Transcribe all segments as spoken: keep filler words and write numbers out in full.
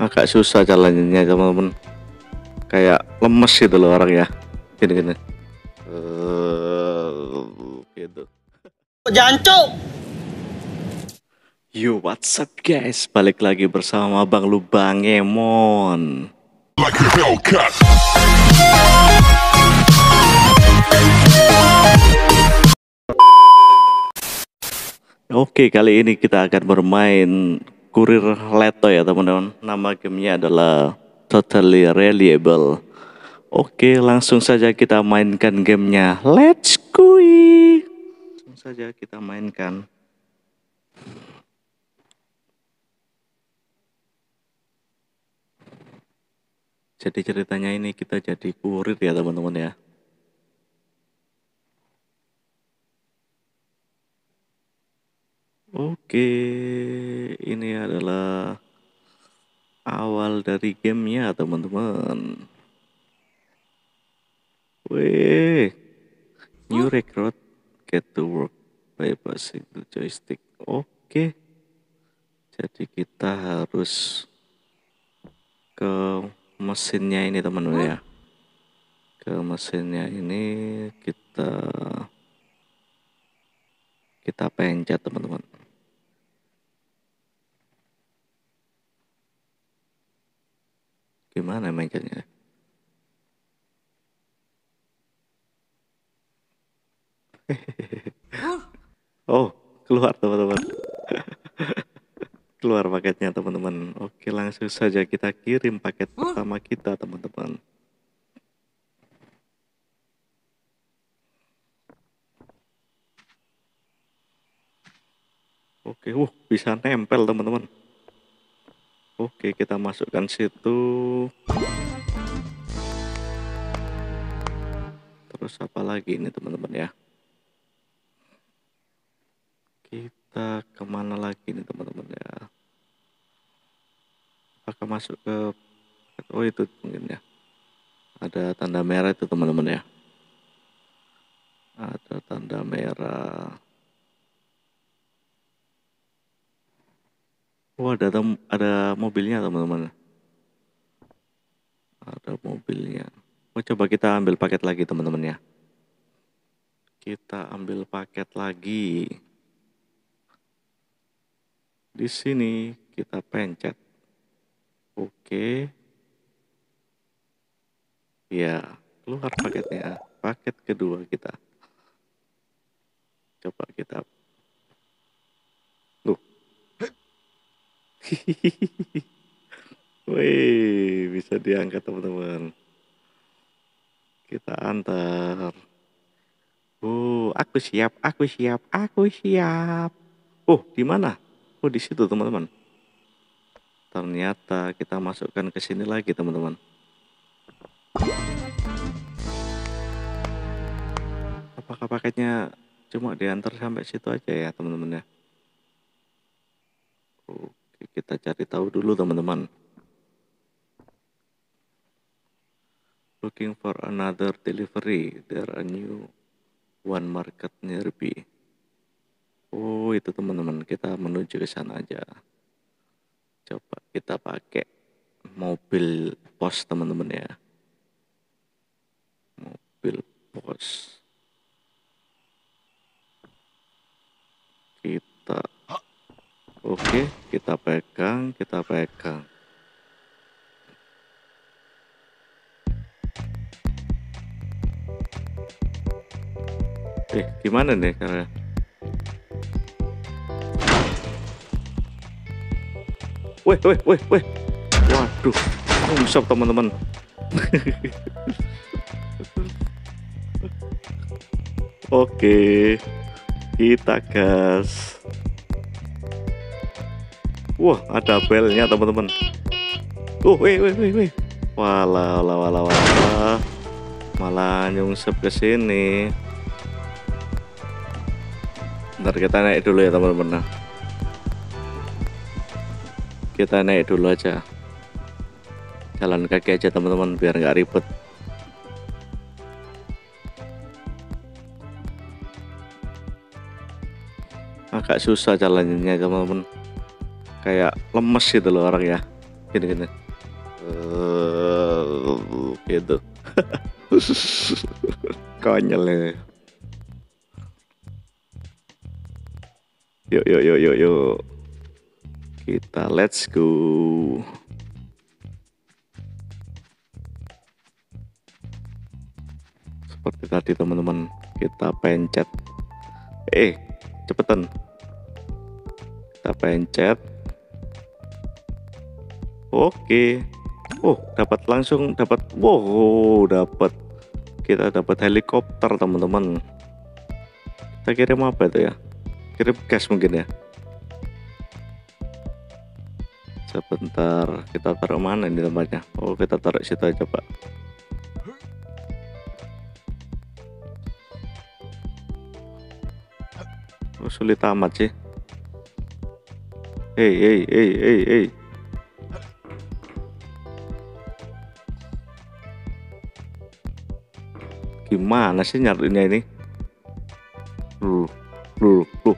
Agak susah jalannya teman-teman, kayak lemes gitu loh orang ya, gini-gini. Uh, gitu. Jancuk. Yo, what's up guys? Balik lagi bersama Bang Lubang Emon. Like a Hellcat. Oke, kali ini kita akan bermain Kurir Leto ya teman-teman. Nama gamenya adalah Totally Reliable. Oke, langsung saja kita mainkan gamenya. Let's go. Langsung saja kita mainkan. Jadi ceritanya ini kita jadi kurir ya teman-teman ya. Oke, ini adalah awal dari gamenya teman-teman. Wih, new recruit get to work by passing the joystick. Oke, jadi kita harus ke mesinnya ini teman-teman ya. Ke mesinnya ini kita kita pencet teman-teman. Gimana mencetnya? Oh, keluar teman-teman. Keluar paketnya teman-teman. Oke, langsung saja kita kirim paket pertama kita teman-teman. Oke, uh, bisa nempel teman-teman. Oke, kita masukkan situ. Terus apa lagi ini teman-teman ya? Kita kemana lagi nih teman-teman ya? Apakah masuk ke, oh itu mungkin ya, ada tanda merah itu teman-teman ya, ada tanda merah. Oh ada ada mobilnya teman-teman, ada mobilnya. Oh coba kita ambil paket lagi teman-teman ya, kita ambil paket lagi. Di sini kita pencet. Oke. Ya, keluar paketnya. Paket kedua kita. Coba kita. Loh. Wih, bisa diangkat teman-teman. Kita antar. Oh, aku siap, aku siap, aku siap. Oh, di mana? Oh, di situ teman-teman. Ternyata kita masukkan ke sini lagi teman-teman. Apakah paketnya cuma diantar sampai situ aja ya teman-teman ya? Oke, kita cari tahu dulu teman-teman. Looking for another delivery. There are new one market nearby. Oh itu teman-teman, kita menuju ke sana aja. Coba kita pakai mobil pos teman-teman ya. Mobil pos. Kita, oke, kita pegang, kita pegang. Eh, gimana nih karena? Weh, weh, weh, weh. Waduh, rusak teman-teman. Oke, kita gas. Wah, ada belnya teman-teman. Oh, weh, weh, weh, weh. Walah, walah, walah, walah. Malah nyungsep ke sini. Bentar kita naik dulu ya teman-teman. Nah, kita naik dulu aja. Jalan kaki aja teman-teman biar nggak ribet. Agak susah jalannya teman-teman, kayak lemes gitu loh orang ya, Gini gini. Uh, gitu. Konyol ya. Yuk yuk yuk yuk yuk. Kita let's go. Seperti tadi teman-teman, kita pencet. Eh, cepetan. Kita pencet. Oke. Oh, dapat langsung dapat. Wow, dapat. Kita dapat helikopter teman-teman. Kita kirim apa itu ya? Kirim gas mungkin ya. Sebentar, kita taruh mana ini tempatnya? Oh, kita taruh situ aja Pak. Oh, sulit amat sih. Hei, hei, hei, hei, hei. Gimana sih nyarinya ini? Lu, lu, lu.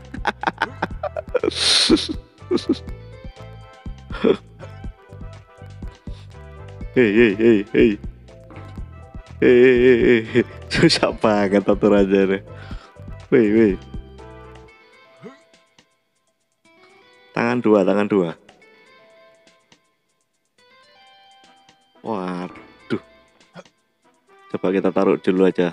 Hei, hei, hei, hei. Hei, hei, hei. Susah banget aturannya. Wei, wei. Tangan dua, tangan dua. Waduh. Coba kita taruh dulu aja.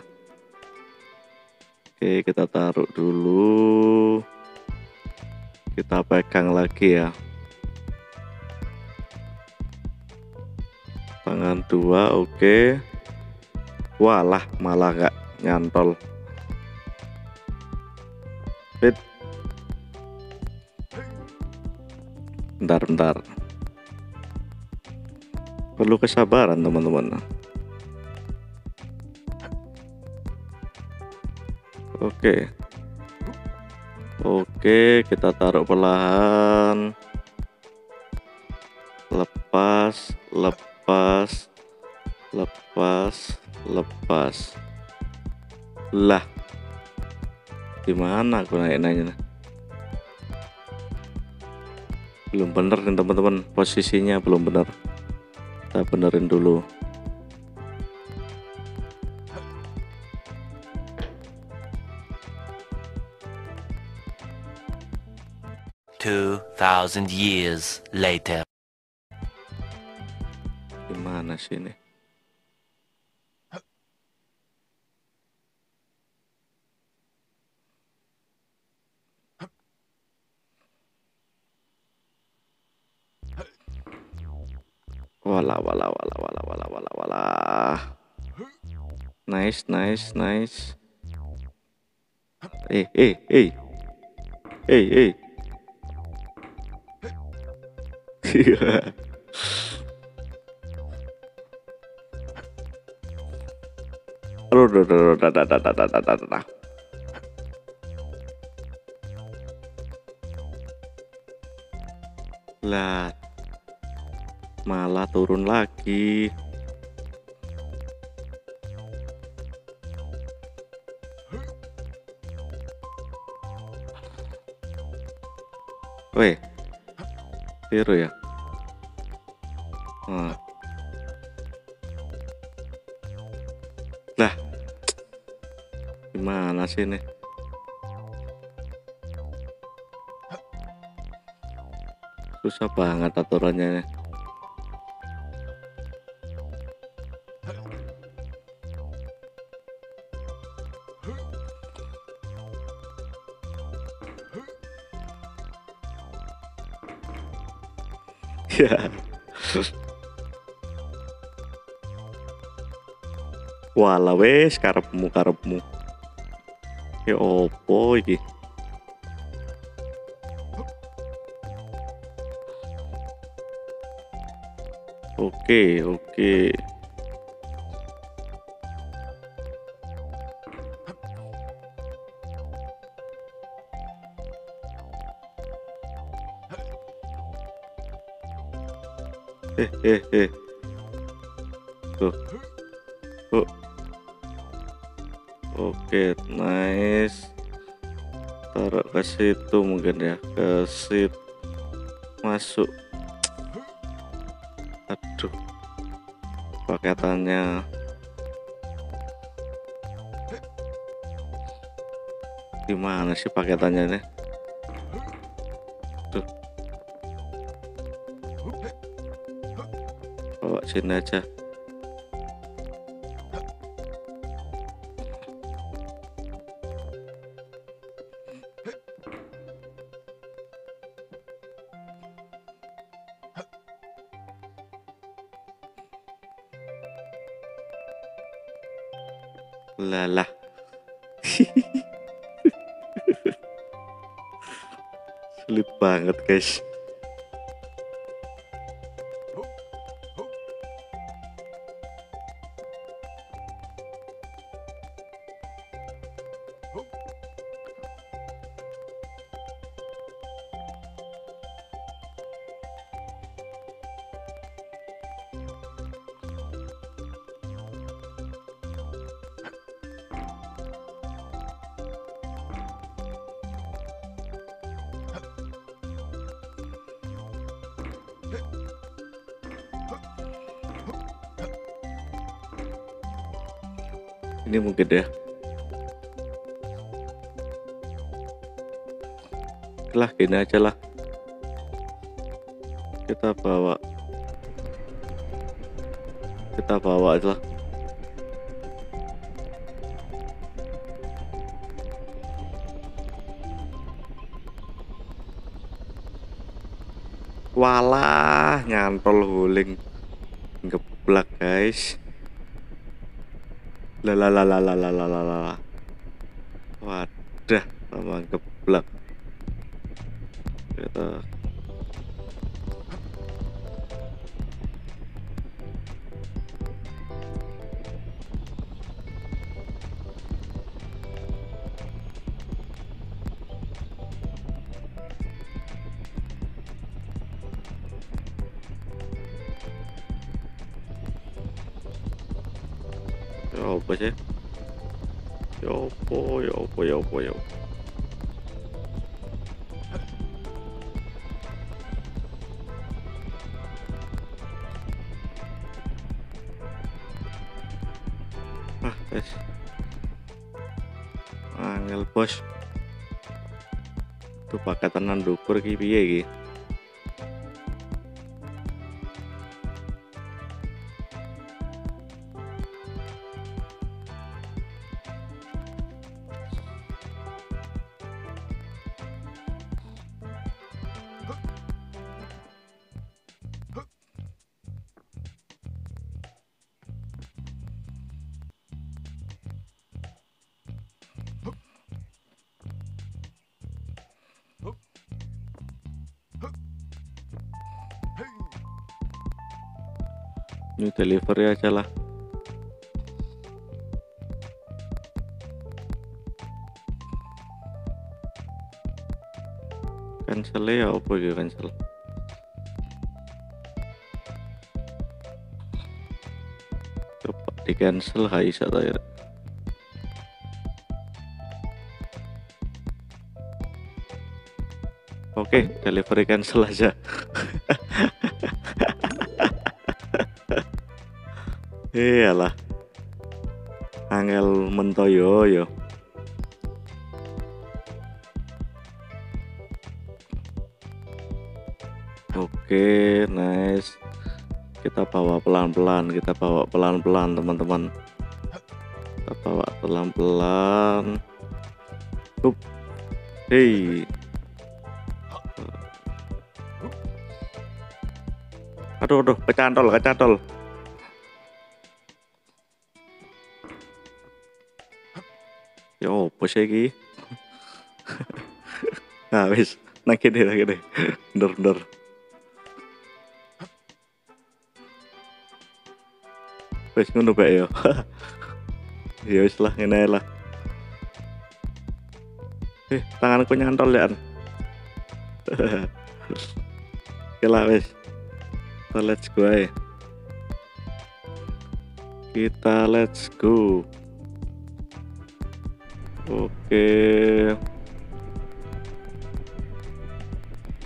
Oke, kita taruh dulu. Kita pegang lagi ya. Tangan dua, oke. Walah, malah nggak nyantol. Fit. Bentar, bentar. Perlu kesabaran teman-teman. Oke. Oke, kita taruh perlahan. Lepas, lepas, lepas, lepas. Lah. Gimana aku naik-naiknya? Belum bener nih teman-teman, posisinya belum bener. Kita benerin dulu. Two thousand years later. Gimana sih ini? Wala wala wala wala wala wala wala. Nice nice nice. Eh eh eh. Eh eh. Aduh, aduh, aduh, aduh, aduh, aduh, aduh, aduh, aduh, aduh. Lah, malah turun lagi. Weh, biru ya. Hmm. Lah, gimana sih ini? Susah banget aturannya. Ya. Walah wes karepmu karepmu. Ya opo iki? Oke, oke. Eh, eh, eh. Tuh. Tuh. Oke, nice. Taruh ke situ mungkin ya, ke situ. Masuk. paketannya. Gimana sih paketannya nih? Tuh, bawa sini aja. Lalah. Sulit banget guys. Ini mungkin ya. Lah gini aja lah. Kita bawa. Kita bawa aja lah. Walah, nyantol huling. Geblak guys. Lalalalalalalalalala. Wadah, sama geblak. Kita ya apa sih? Ya apa, ya apa, ya apa, ya apa. Ah, guys. Angel bos. Tuh paketan ndukur ki piye iki? Ini delivery aja lah. Cancel ya apa ya cancel. Coba di cancel Haisa tadi. Oke, delivery cancel aja. Iyalah, angel mentoyo yo. Oke, nice. Kita bawa pelan-pelan, kita bawa pelan-pelan teman-teman. Kita bawa pelan-pelan. Up. Hey. Aduh, aduh, kecantol, kecantol. Yo, apa sih iki? Nah, wis, nang kene, nang kene. Ndor, ndor. Wis ngono bae yo. Ya wis lah, ngene lah. Eh, tanganku nyantol ya. Oke lah wis. Kita let's go aja. Kita let's go. Oke.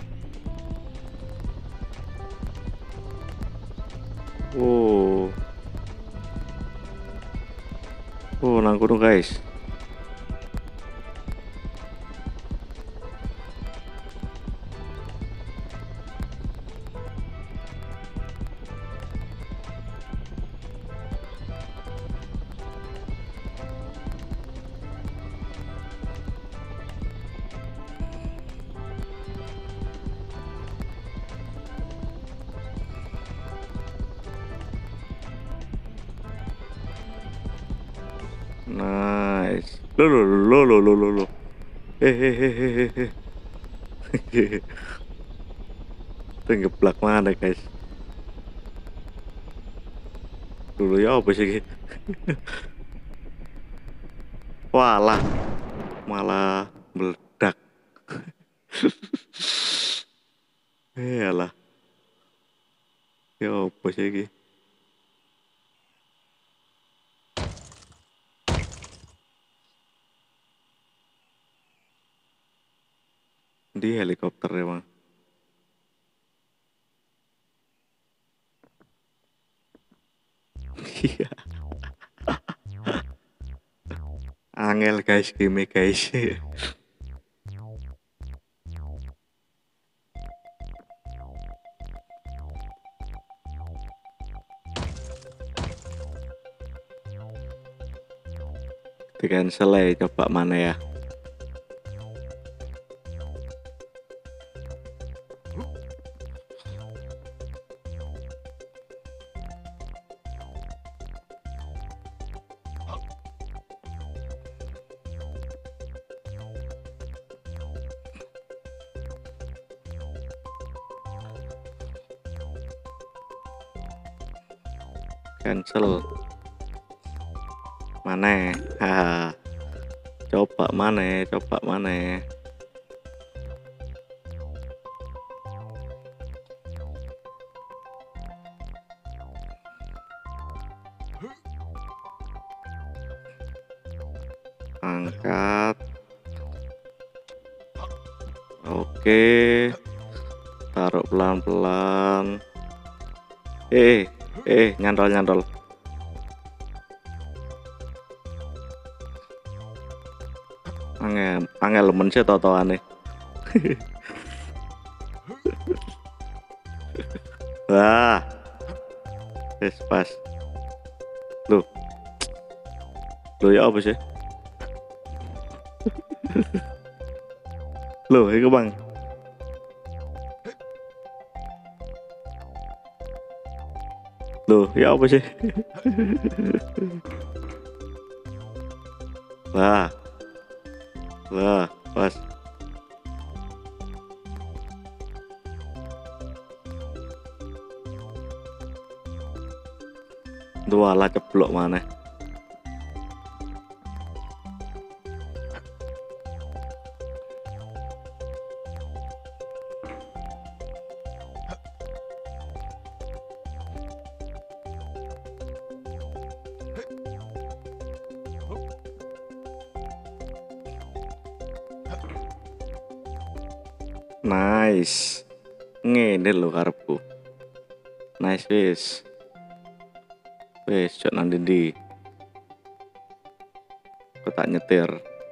Wow. Oh, nang kono guys. Nice. Lo lo lo lo lo lo lo. Hehehehe. Tenggeplak mana guys? Dulu ya apa sih? Walah, malah meledak. Iyalah. Ya apa sih? Di helikopter emang. Iya. Angel guys, game guys. Di cancel ya, coba mana ya? Cancel. Mana? Haha. Coba mana? Coba mana? Angkat. Oke. Taruh pelan-pelan. Eh, eh, nyantol nyantol. Angel, angel lemen sih totoane. Wah. Wes pas. Loh. Loh ya apa sih? Loh, itu bang. Loh, ya apa sih? Wah. Wah, pas. Dua lah ceplok mana? Nice. Ngene lho karepku. Nice wis. Wis cok nang ndi. Kok tak nyetir.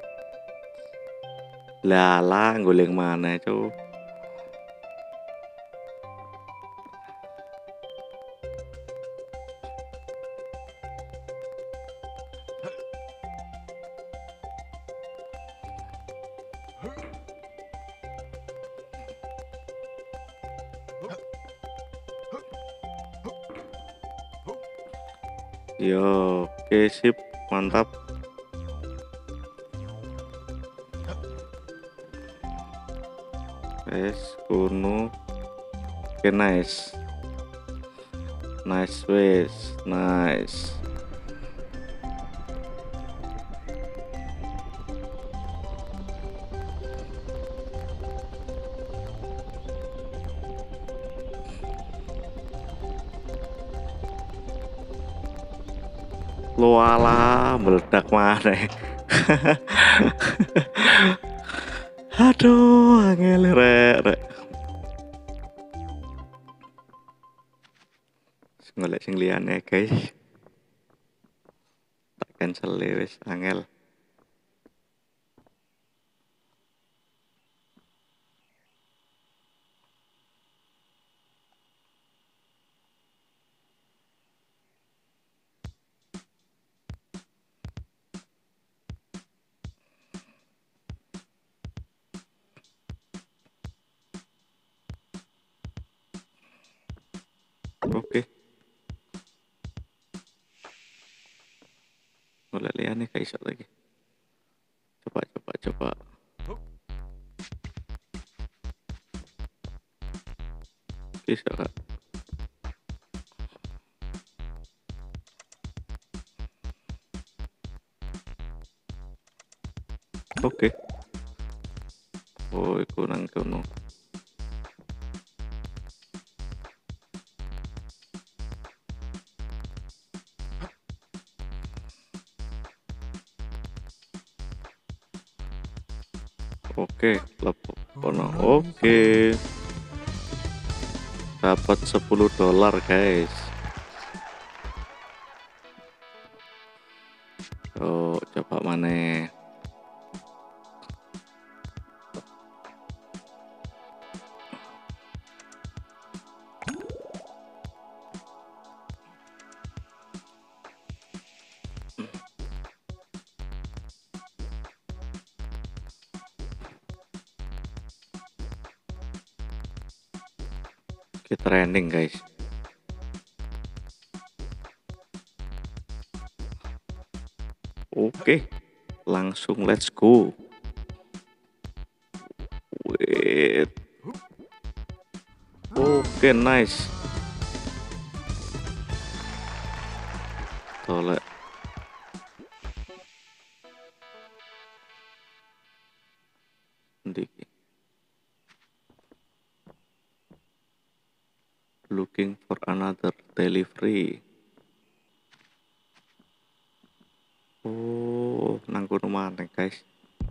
Lah goleng mana cok. Yo, oke sip, mantap. Es kuno. Oke, nice. Nice wes, nice. Lo ala meledak mana? Aduh, angel rek rek. Golek sing liyane guys. Tak cancel cancel ya wis angel. Oke. Boleh lihat nih kayak iso lagi. Coba coba coba. Bisa kak. Oke. Oh, iku nang kono. Oke, lepok kono. Oke. Dapat sepuluh dolar, guys. Oh, coba mana? Kita training, guys. Oke, langsung let's go. Wait. Oke, nice. Tolak. Ndiki. Looking for another delivery. Oh, nang kono maneh, guys.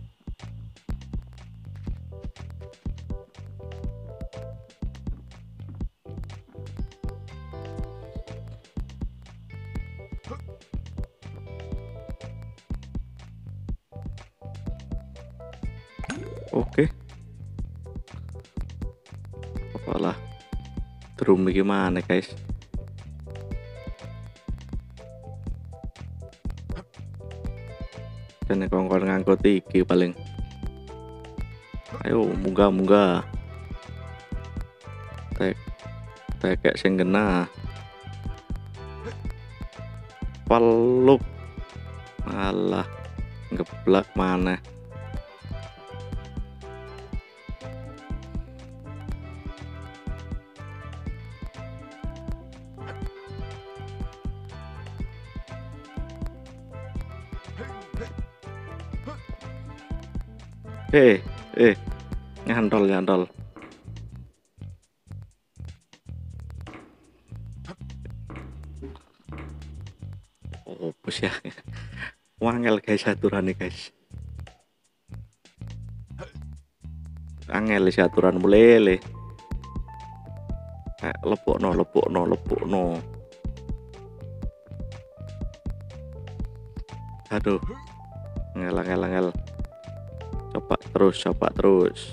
Oke. Apalah. Drum gimana, guys? Dan kongkon ngangkut iki paling. Ayo munggah munggah. Tek tek sing kena. Palup. Alah, ngeblak mana? Eh, eh, nyantol nyantol. Oh, bos ya. Wangel guys aturan nih guys. Angel si aturan mulele. Eh, lepok no, lepok no, lepok no. Aduh, angel angel angel. Coba terus, coba terus.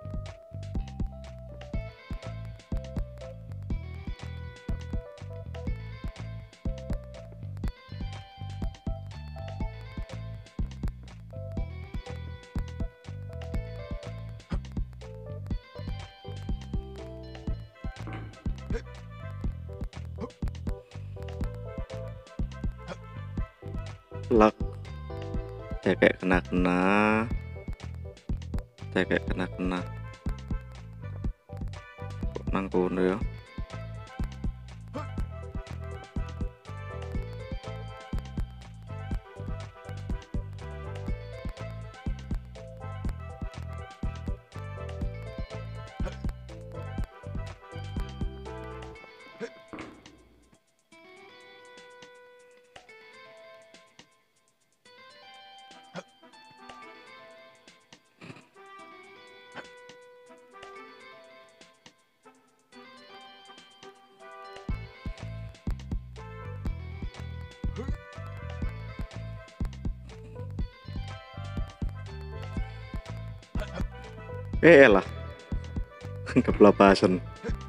Lak. Cekek kena-kena. Cekek kena-kena. Kok nang kono ya? Eh lah. Kebelapasan.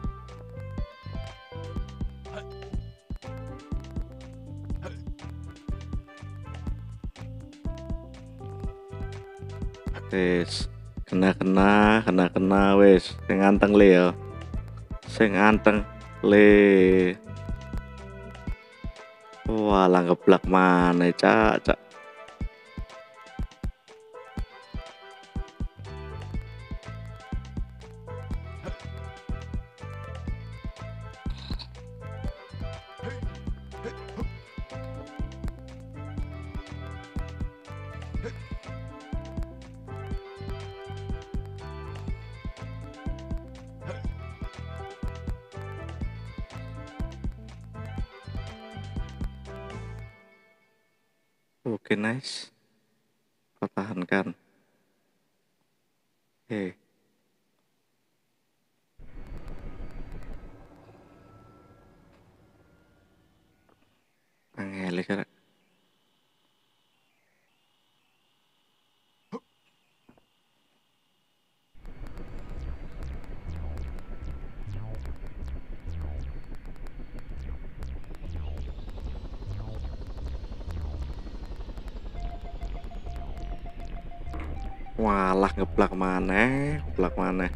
Wes, kena kena kena kena wes, sing anteng le ya. Sing anteng le. Wah, lah ngeblak mana cak cak. Oke, nice. Pertahankan. Oke. Angel kira. Walah ngeblak mana? Ngeblak mana?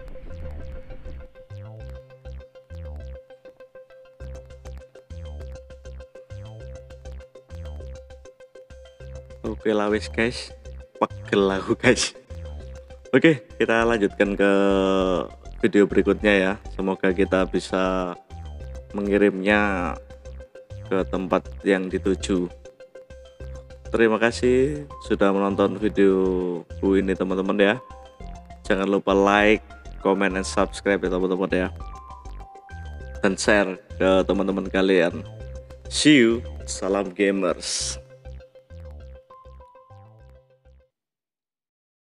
Oke lah wis guys, pegel aku guys. Oke, kita lanjutkan ke video berikutnya ya. Semoga kita bisa mengirimnya ke tempat yang dituju. Terima kasih sudah menonton videoku ini teman-teman ya. Jangan lupa like, comment, dan subscribe ya teman-teman ya. Dan share ke teman-teman kalian. See you, salam gamers.